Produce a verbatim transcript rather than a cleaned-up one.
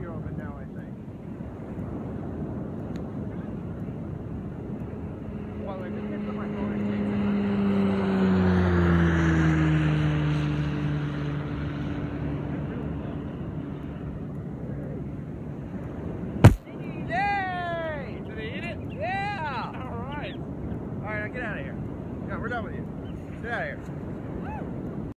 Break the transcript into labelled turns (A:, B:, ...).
A: video of it now, I think. Well, if it gets on my phone, it takes it. Yay! Did they eat it? Yeah! All right. All right, now get out of here. Yeah, we're done with you. Get out of here.